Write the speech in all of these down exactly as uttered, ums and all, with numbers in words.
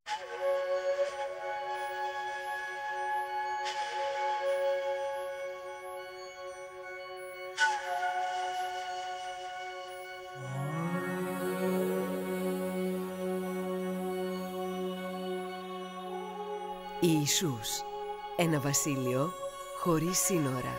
Ιησούς, ένα βασίλειο χωρίς σύνορα.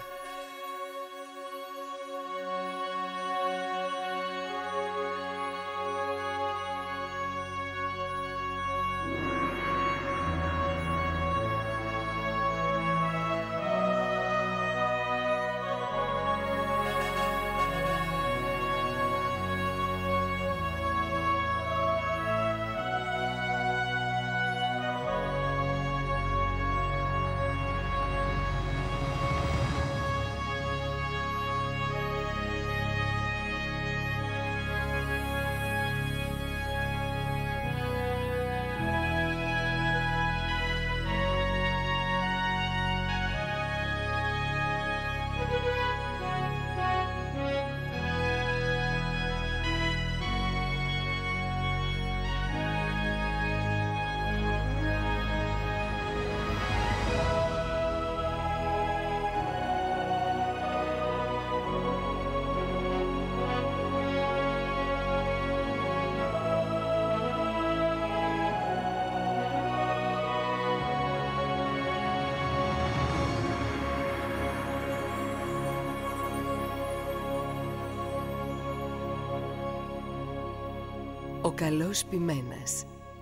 Ο καλός ποιμένας.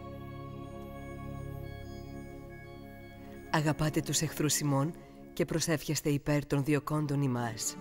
Αγαπάτε τους εχθρούς ημών και προσεύχεστε υπέρ των διωκόντων ημάς.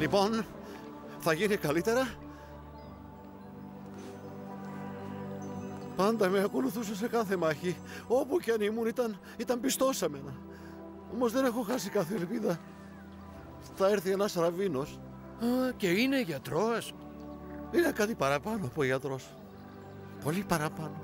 Λοιπόν, θα γίνει καλύτερα. Πάντα με ακολουθούσε σε κάθε μάχη. Όπου κι αν ήμουν ήταν, ήταν πιστός σε μένα. Όμως δεν έχω χάσει κάθε ελπίδα. Θα έρθει ένας ραβίνος. Α, και είναι γιατρός. Είναι κάτι παραπάνω από γιατρός. Πολύ παραπάνω.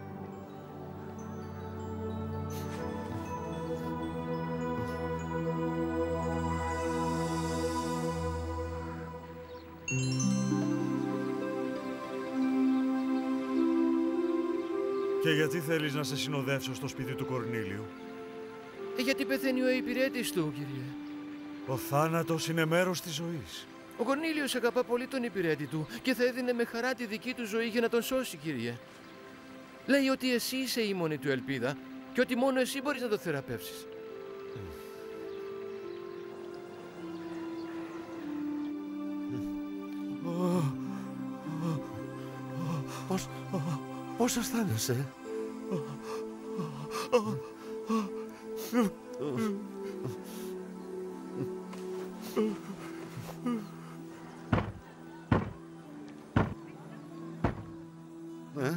Και γιατί θέλεις να σε συνοδεύσω στο σπίτι του Κορνήλιου? Ε, γιατί πεθαίνει ο υπηρέτης του, κύριε. Ο θάνατος είναι μέρος της ζωής. Ο Κορνήλιος αγαπά πολύ τον υπηρέτη του και θα έδινε με χαρά τη δική του ζωή για να τον σώσει, κύριε. Λέει ότι εσύ είσαι η μόνη του ελπίδα και ότι μόνο εσύ μπορείς να τον θεραπεύσεις. Πώς, πώς αισθάνεσαι? Ε?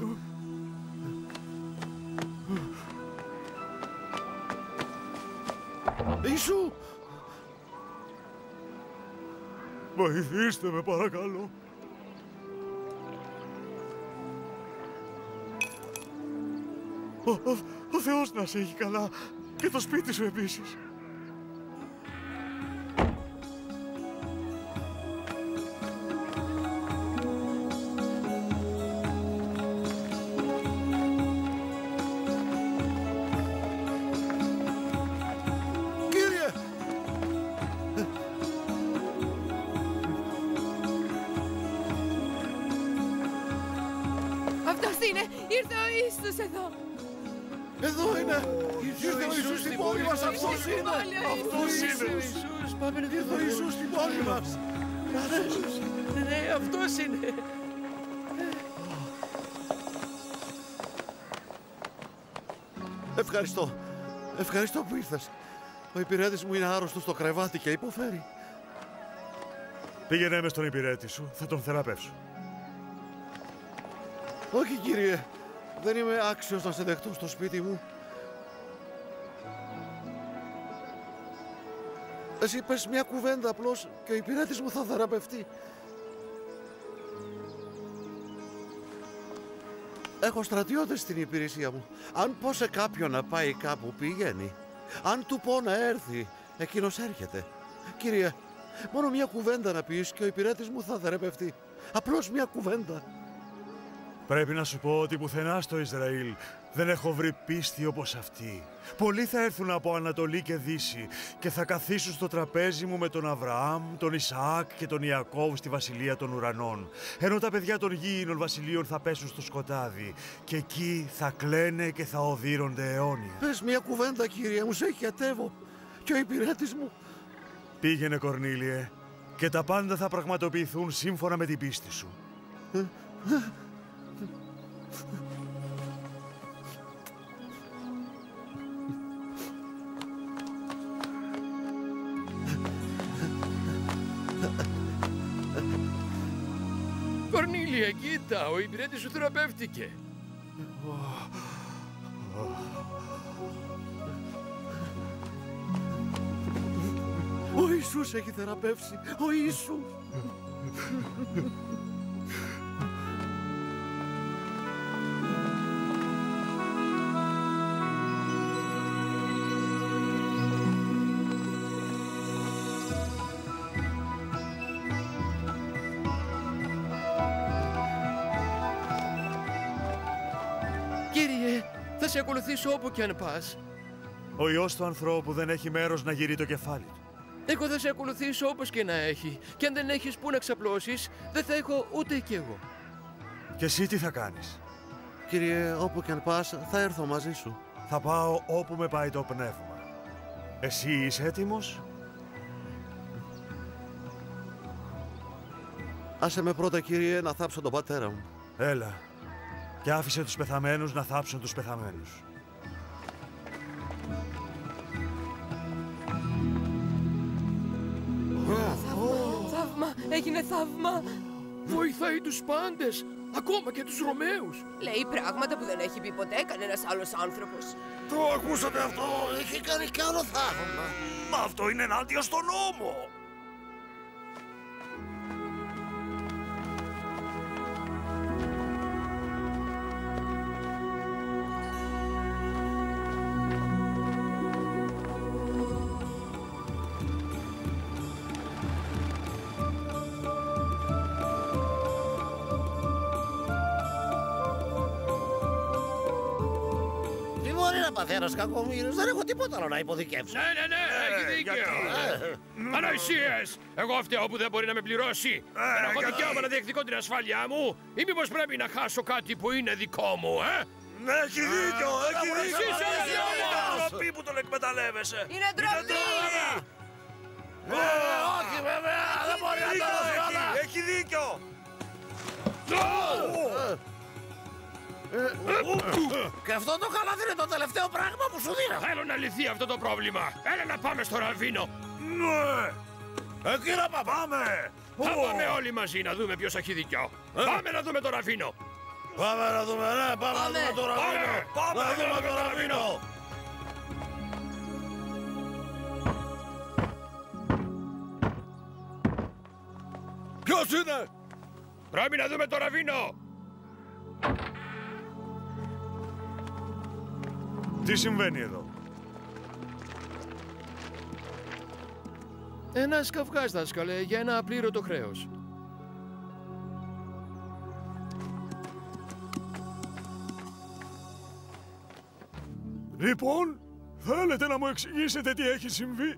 Ιησού! Βοηθήστε με παρακαλώ. Ο, ο, ο Θεός να σε έχει καλά και το σπίτι σου επίσης. Ήρθε ο Ιησούς εδώ! Εδώ είναι! Ήρθε ο Ιησούς στην πόλη μας! Αυτός είναι! Αυτός είναι ο Ιησούς! Πάμε να Ήρθε ο Ιησούς στην πόλη μας! Ναι, αυτός είναι! Ευχαριστώ! Ευχαριστώ που ήρθες! Ο υπηρέτης μου είναι άρρωστος στο κρεβάτι και υποφέρει. Πήγαινε με στον υπηρέτη σου, θα τον θεραπεύσω. Όχι, κύριε. Δεν είμαι άξιος να σε δεχτώ στο σπίτι μου. Εσύ πες μια κουβέντα απλώς και ο υπηρέτης μου θα θεραπευτεί. Έχω στρατιώτες στην υπηρεσία μου. Αν πω σε κάποιον να πάει κάπου, πηγαίνει. Αν του πω να έρθει, εκείνος έρχεται. Κύριε, μόνο μια κουβέντα να πεις και ο υπηρέτης μου θα θεραπευτεί. Απλώς μια κουβέντα. Πρέπει να σου πω ότι πουθενά στο Ισραήλ δεν έχω βρει πίστη όπως αυτή. Πολλοί θα έρθουν από Ανατολή και Δύση και θα καθίσουν στο τραπέζι μου με τον Αβραάμ, τον Ισαάκ και τον Ιακώβ στη βασιλεία των ουρανών. Ενώ τα παιδιά των γήινων βασιλείων θα πέσουν στο σκοτάδι και εκεί θα κλαίνε και θα οδύρονται αιώνια. Πες μια κουβέντα, κύριε μου, σε χιατεύω. Και ο υπηρέτης μου. Πήγαινε, Κορνήλιε, και τα πάντα θα πραγματοποιηθούν σύμφωνα με την πίστη σου. Κορνήλια, κοίτα, ο υπηρέτης σου θεραπεύτηκε. Ο Ιησούς έχει θεραπεύσει. Ο Ιησούς. Κύριε, θα σε ακολουθήσω όπου και αν πας. Ο Υιός του ανθρώπου δεν έχει μέρος να γυρεί το κεφάλι του. Εγώ θα σε ακολουθήσω όπως και να έχει. Και αν δεν έχεις που να ξαπλώσεις, δεν θα έχω ούτε κι εγώ. Και εσύ τι θα κάνεις? Κύριε, όπου και αν πας, θα έρθω μαζί σου. Θα πάω όπου με πάει το πνεύμα. Εσύ είσαι έτοιμος? Άσε με πρώτα, κύριε, να θάψω τον πατέρα μου. Έλα. Και άφησε τους πεθαμένους να θάψουν τους πεθαμένους. Θαύμα, θαύμα. έγινε θαύμα. Βοηθάει τους πάντες, ακόμα και τους Ρωμαίους. Λέει πράγματα που δεν έχει πει ποτέ κανένας άλλος άνθρωπος. Το ακούσατε αυτό, έχει κάνει κι άλλο θαύμα. Μα αυτό είναι ενάντια στον νόμο. Πατέρας κακομοίρης, δεν έχω τίποτα άλλο να υποδικεύσω. Ναι, ναι, ναι, έχει δίκιο. Ανοησίες! Εγώ φταίω που δεν μπορεί να με πληρώσει. Δεν έχω δικαίωμα να διεκδικώ την ασφάλειά μου, ή μήπως πρέπει να χάσω κάτι που είναι δικό μου, ε? Ναι, έχει δίκιο, έχει δίκιο. Είναι ντροπή που τον εκμεταλλεύεσαι. Είναι ντροπή! Όχι βέβαια, δεν μπορεί να το δώσει όλα. Έχει δίκιο. Και αυτό το καλάθι είναι το τελευταίο πράγμα που σου δίνω. Θέλω να λυθεί αυτό το πρόβλημα. Έλα να πάμε στο Ραβίνο. Ναι. Εκεί να πάμε. Πάμε. Θα πάμε όλοι μαζί να δούμε ποιος έχει δίκιο. Πάμε να δούμε το Ραβίνο. Πάμε να δούμε, ναι, πάμε να δούμε το Ραβίνο. Πάμε Να δούμε το Ραβίνο. Ποιος είναι? Πρέπει να δούμε το Ραβίνο. Τι συμβαίνει εδώ? Ένας καυγάς, δάσκαλε, για ένα απλήρωτο χρέος. Λοιπόν, θέλετε να μου εξηγήσετε τι έχει συμβεί?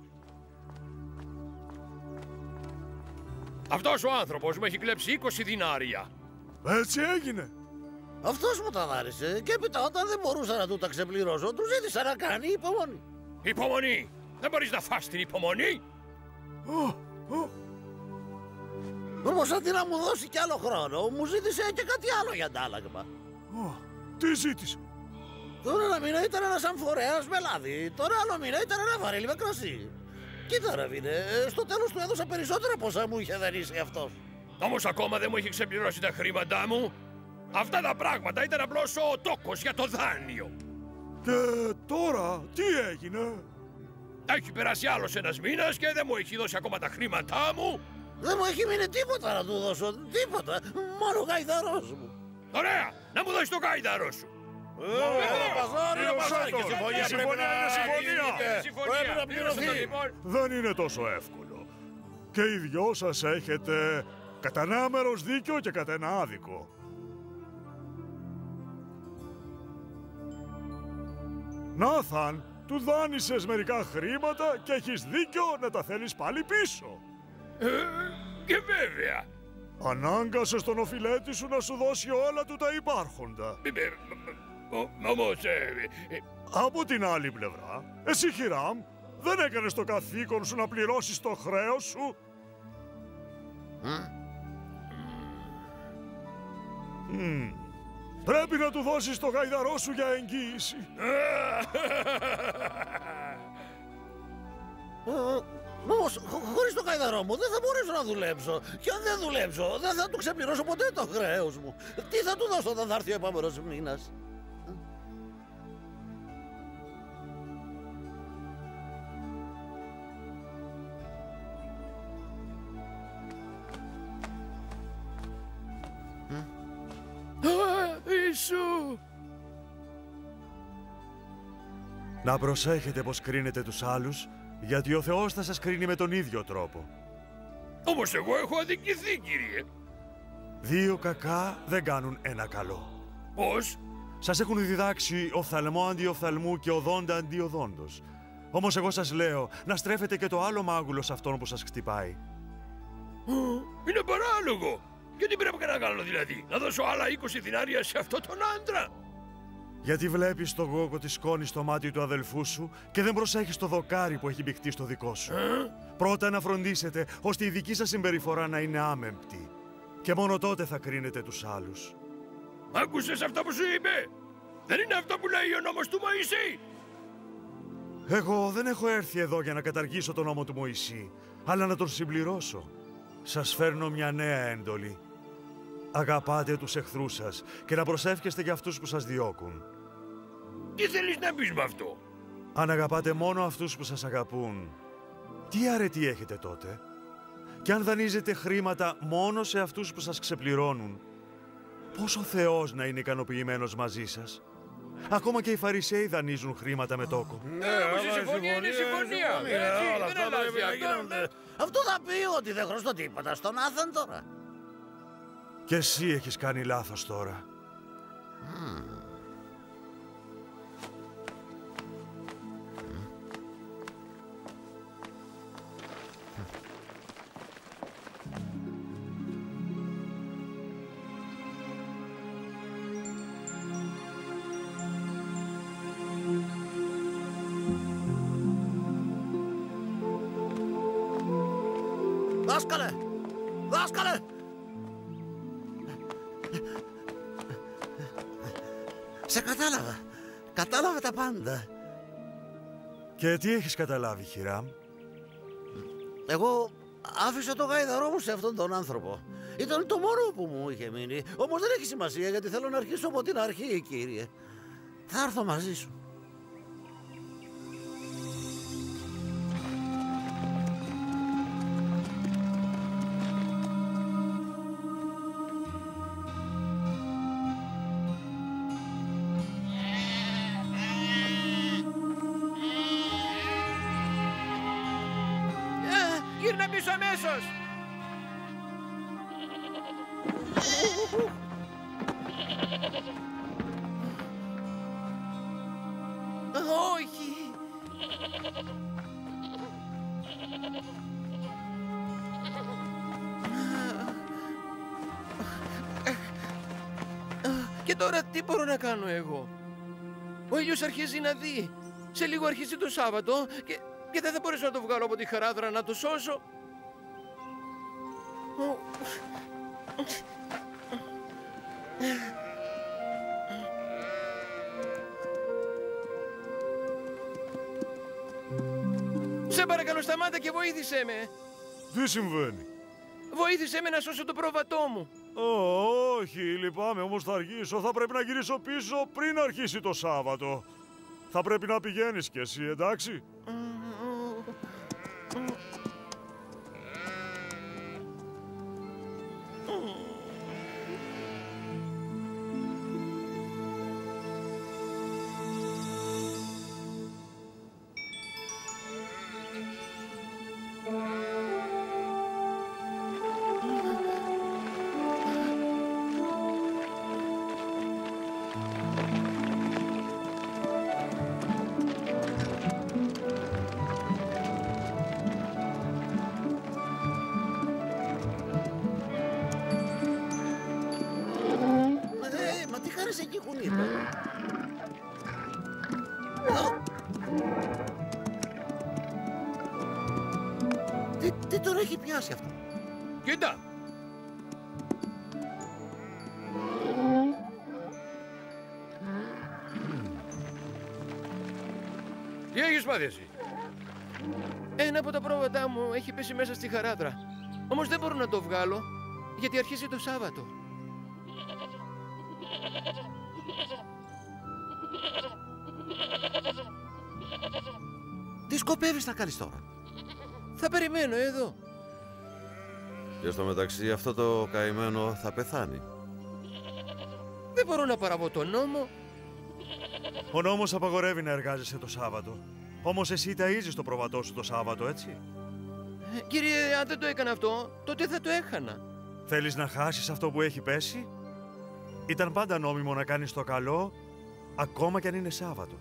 Αυτός ο άνθρωπος μου έχει κλέψει είκοσι δινάρια. Έτσι έγινε. Αυτός μου τα δάρισε και έπειτα όταν δεν μπορούσα να του τα ξεπληρώσω, του ζήτησα να κάνει υπομονή. Υπομονή! Δεν μπορείς να φας την υπομονή! Oh, oh. Όμως αντί να μου δώσει κι άλλο χρόνο, μου ζήτησε και κάτι άλλο για αντάλλαγμα. Oh, τι ζήτησε? Τώρα ένα μήνα ήταν ένας αμφορέας με λάδι, τώρα άλλο μήνα ήταν ένα βαρέλι με κρασί. Κοίτα ρε βίνε, στο τέλος του έδωσα περισσότερα πόσα μου είχε δανείσει αυτός. Όμως ακόμα δεν μου έχει ξεπληρώσει τα χρήματά μου. Αυτά τα πράγματα ήταν απλώς ο τόκος για το δάνειο. Και τώρα τι έγινε? Έχει περάσει άλλος ένας μήνας και δεν μου έχει δώσει ακόμα τα χρήματά μου. Δεν μου έχει μείνει τίποτα να του δώσω, τίποτα, μόνο ο γαϊδαρός μου. Ωραία, να μου δώσεις το γάιδαρο σου. Είναι παζάρι, είναι παζάρι και συμφωνία πρέπει να συμφωνία. πρέπει να πληρωθεί. Δεν είναι τόσο εύκολο. Και οι δυο σας έχετε κατά ένα μέρος δίκιο και κατά ένα άδικο. Νάθαν, του δάνεισες μερικά χρήματα και έχεις δίκιο να τα θέλεις πάλι πίσω. Ε, και βέβαια. Ανάγκασες τον οφειλέτη σου να σου δώσει όλα του τα υπάρχοντα. Όμως, Από την άλλη πλευρά, εσύ Χιράμ, δεν έκανες το καθήκον σου να πληρώσεις το χρέος σου. Mm. Πρέπει να του δώσεις το γαϊδαρό σου για εγγύηση. Όμως, χωρίς το γαϊδαρό μου δεν θα μπορέσω να δουλέψω. Και αν δεν δουλέψω, δεν θα του ξεπληρώσω ποτέ το χρέος μου. Τι θα του δώσω όταν θα έρθει ο επόμενος μήνας? Ιησού! Να προσέχετε πως κρίνετε τους άλλους, γιατί ο Θεός θα σας κρίνει με τον ίδιο τρόπο. Όμως εγώ έχω αδικηθεί, κύριε. Δύο κακά δεν κάνουν ένα καλό. Πώς? Σας έχουν διδάξει οφθαλμό αντί οφθαλμού και οδόντα αντί οδόντος. Όμως εγώ σας λέω να στρέφετε και το άλλο μάγουλο σε αυτόν που σας χτυπάει. Είναι παράλογο. Γιατί πρέπει να κάνω δηλαδή, να δώσω άλλα είκοσι δινάρια σε αυτόν τον άντρα? Γιατί βλέπεις το γόγκο της σκόνης στο μάτι του αδελφού σου και δεν προσέχεις το δοκάρι που έχει μπηχτεί στο δικό σου. Ε? Πρώτα να φροντίσετε ώστε η δική σας συμπεριφορά να είναι άμεμπτη. Και μόνο τότε θα κρίνετε τους άλλους. Άκουσες αυτό που σου είπε? Δεν είναι αυτό που λέει ο νόμος του Μωυσή? Εγώ δεν έχω έρθει εδώ για να καταργήσω τον νόμο του Μωυσή, αλλά να τον συμπληρώσω. Σας φέρνω μια νέα έντολη. Αγαπάτε τους εχθρούς σας και να προσεύχεστε για αυτούς που σας διώκουν. Τι θέλεις να πεις με αυτό? Αν αγαπάτε μόνο αυτούς που σας αγαπούν, τι αρετή έχετε τότε? Και αν δανείζετε χρήματα μόνο σε αυτούς που σας ξεπληρώνουν, πώς ο Θεός να είναι ικανοποιημένος μαζί σας? Ακόμα και οι Φαρισαίοι δανείζουν χρήματα με τόκο. Ναι, όμως η συμφωνία είναι συμφωνία. Έτσι, δεν αλλάζει αυτό. Αυτό θα πει ότι δεν χρωστώ τίποτα στον Άθαν τώρα. Και εσύ έχεις κάνει λάθος τώρα. Δάσκαλε! Δάσκαλε! Σε κατάλαβα. Κατάλαβα τα πάντα. Και τι έχεις καταλάβει, Χιράμ? Εγώ άφησα το γάιδαρό μου σε αυτόν τον άνθρωπο. Ήταν το μόνο που μου είχε μείνει. Όμως δεν έχει σημασία, γιατί θέλω να αρχίσω από την αρχή, κύριε. Θα έρθω μαζί σου. Γύρνα πίσω αμέσως! Όχι! Και τώρα τι μπορώ να κάνω εγώ? Ο ήλιος αρχίζει να δει. Σε λίγο αρχίζει το Σάββατο και... Και δεν θα μπορέσω να το βγάλω από τη χαράδρα να το σώσω. Σε παρακαλώ, σταμάτα και βοήθησέ με. Τι συμβαίνει? Βοήθησέ με να σώσω το πρόβατό μου. Ω, όχι, λυπάμαι, όμως θα αργήσω. Θα πρέπει να γυρίσω πίσω πριν αρχίσει το Σάββατο. Θα πρέπει να πηγαίνεις κι εσύ, εντάξει? Εκεί κουνείται. Τι, τι τον έχει πιάσει αυτό? Κοίτα! Τι έχεις πάθει εσύ? Ένα από τα πρόβατά μου έχει πέσει μέσα στη χαράδρα. Όμως δεν μπορώ να το βγάλω, γιατί αρχίζει το Σάββατο. Τι σκοπεύεις να κάνεις τώρα? Θα περιμένω εδώ. Και στο μεταξύ αυτό το καημένο θα πεθάνει. Δεν μπορώ να παραβώ τον νόμο. Ο νόμος απαγορεύει να εργάζεσαι το Σάββατο. Όμως εσύ ταΐζεις το πρόβατό σου το Σάββατο, έτσι? Ε, κύριε, αν δεν το έκανα αυτό, τότε θα το έχανα. Θέλεις να χάσεις αυτό που έχει πέσει? Ήταν πάντα νόμιμο να κάνεις το καλό, ακόμα κι αν είναι Σάββατο.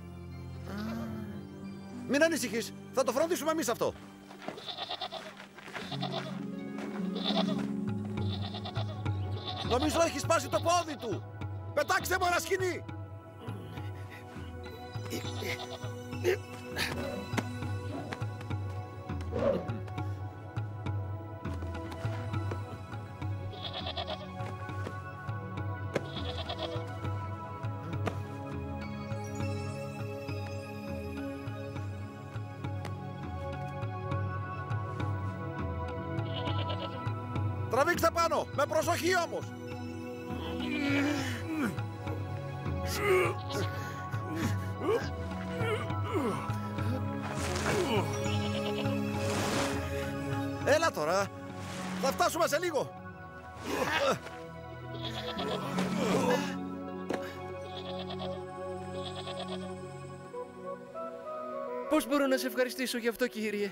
Μην ανησυχείς, θα το φροντίσουμε εμείς αυτό. Νομίζω έχει σπάσει το πόδι του. Πετάξτε μου ένα σκοινί. Τραβήξτε πάνω, με προσοχή όμως. Έλα τώρα, θα φτάσουμε σε λίγο. Πώς μπορώ να σε ευχαριστήσω γι' αυτό, κύριε?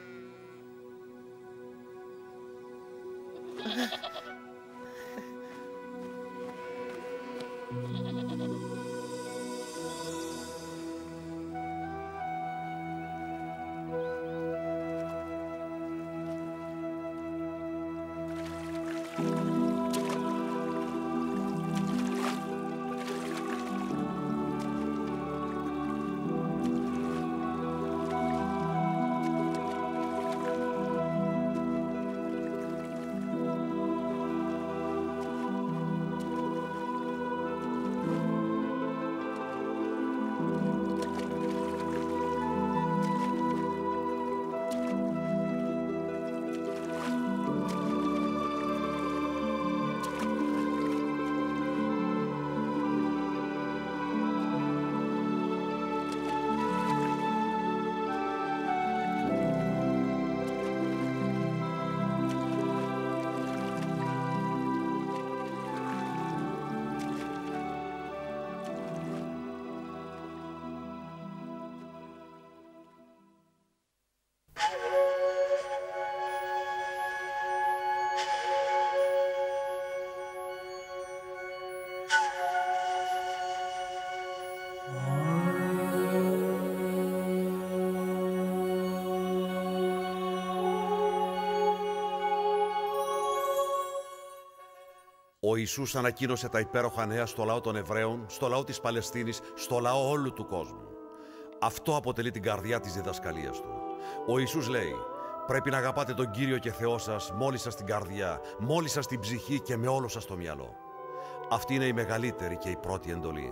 Ο Ιησούς ανακοίνωσε τα υπέροχα νέα στο λαό των Εβραίων, στο λαό της Παλαιστίνης, στο λαό όλου του κόσμου. Αυτό αποτελεί την καρδιά της διδασκαλίας του. Ο Ιησούς λέει: πρέπει να αγαπάτε τον Κύριο και Θεό σας μόλις σας την καρδιά, μόλις σας την ψυχή και με όλο σας το μυαλό. Αυτή είναι η μεγαλύτερη και η πρώτη εντολή.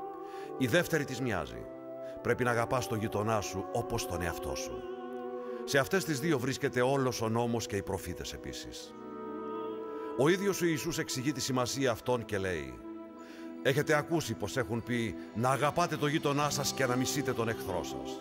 Η δεύτερη της μοιάζει. Πρέπει να αγαπάς τον γειτονά σου όπως τον εαυτό σου. Σε αυτές τις δύο βρίσκεται όλος ο νόμος και οι προφήτες επίσης. Ο ίδιος ο Ιησούς εξηγεί τη σημασία αυτών και λέει: έχετε ακούσει πως έχουν πει να αγαπάτε τον γείτονά σας και να μισείτε τον εχθρό σας.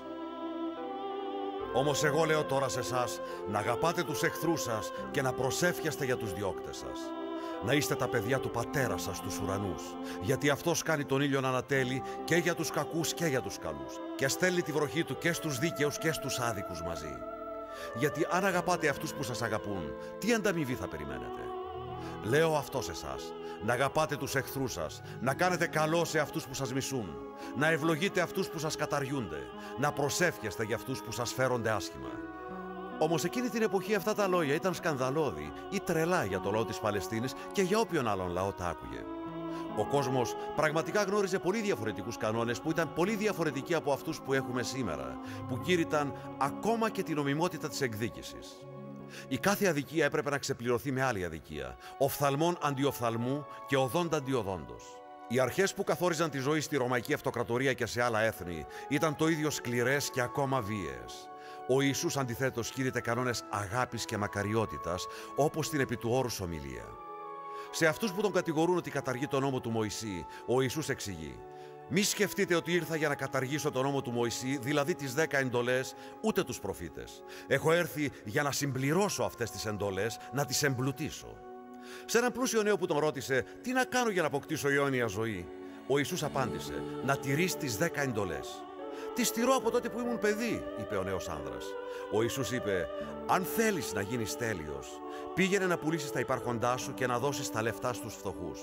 Όμως εγώ λέω τώρα σε εσάς να αγαπάτε τους εχθρούς σας και να προσεύχεστε για τους διώκτες σας. Να είστε τα παιδιά του Πατέρα σας στους ουρανούς, γιατί Αυτός κάνει τον ήλιο να ανατέλει και για τους κακούς και για τους καλούς και στέλνει τη βροχή Του και στους δίκαιους και στους άδικους μαζί. Γιατί αν αγαπάτε αυτούς που σας αγαπούν, τι ανταμοιβή θα περιμένετε? Λέω αυτό σε εσάς, να αγαπάτε τους εχθρούς σας, να κάνετε καλό σε αυτούς που σας μισούν, να ευλογείτε αυτούς που σας καταριούνται, να προσεύχεστε για αυτούς που σας φέρονται άσχημα. Όμως εκείνη την εποχή αυτά τα λόγια ήταν σκανδαλώδη ή τρελά για το λαό της Παλαιστίνης και για όποιον άλλον λαό τα άκουγε. Ο κόσμος πραγματικά γνώριζε πολύ διαφορετικούς κανόνες που ήταν πολύ διαφορετικοί από αυτούς που έχουμε σήμερα, που κήρυταν ακόμα και την νομιμότητα της εκδίκησης. Η κάθε αδικία έπρεπε να ξεπληρωθεί με άλλη αδικία, οφθαλμόν αντιοφθαλμού και οδόντ αντιοδόντος. Οι αρχές που καθόριζαν τη ζωή στη Ρωμαϊκή Αυτοκρατορία και σε άλλα έθνη ήταν το ίδιο σκληρές και ακόμα βίαιες. Ο Ιησούς αντιθέτως κήρυτε κανόνες αγάπης και μακαριότητας, όπως την επί του όρους ομιλία. Σε αυτούς που τον κατηγορούν ότι καταργεί τον νόμο του Μωυσή, ο Ιησούς εξηγεί: μη σκεφτείτε ότι ήρθα για να καταργήσω τον νόμο του Μωυσή, δηλαδή τις δέκα εντολές, ούτε τους προφήτες. Έχω έρθει για να συμπληρώσω αυτές τις εντολές, να τις εμπλουτίσω. Σε έναν πλούσιο νέο που τον ρώτησε τι να κάνω για να αποκτήσω αιώνια ζωή, ο Ιησούς απάντησε: να τηρείς τις δέκα εντολές. Τις τηρώ από τότε που ήμουν παιδί, είπε ο νέος άνδρας. Ο Ιησούς είπε: αν θέλεις να γίνεις τέλειος, πήγαινε να πουλήσεις τα υπάρχοντά σου και να δώσεις τα λεφτά στους φτωχούς.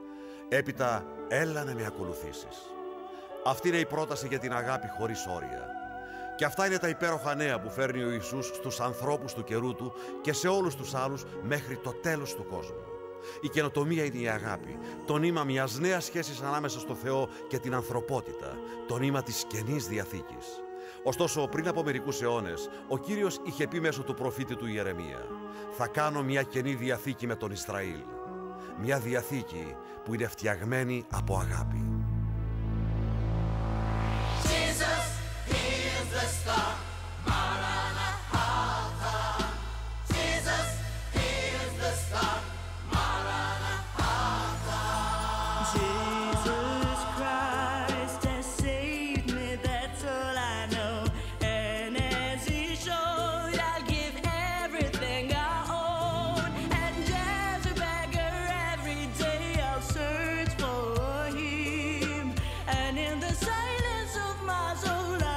Έπειτα έλα να με ακολουθήσεις. Αυτή είναι η πρόταση για την αγάπη χωρίς όρια. Και αυτά είναι τα υπέροχα νέα που φέρνει ο Ιησούς στους ανθρώπους του καιρού του και σε όλους τους άλλους μέχρι το τέλος του κόσμου. Η καινοτομία είναι η αγάπη, το νήμα μιας νέας σχέσης ανάμεσα στο Θεό και την ανθρωπότητα, το νήμα της Καινής Διαθήκης. Ωστόσο, πριν από μερικούς αιώνες, ο Κύριος είχε πει μέσω του προφήτη του Ιερεμία: θα κάνω μια Καινή Διαθήκη με τον Ισραήλ. Μια διαθήκη που είναι φτιαγμένη από αγάπη. Jesus is the star. Maranatha. Jesus is the star. silence of my soul.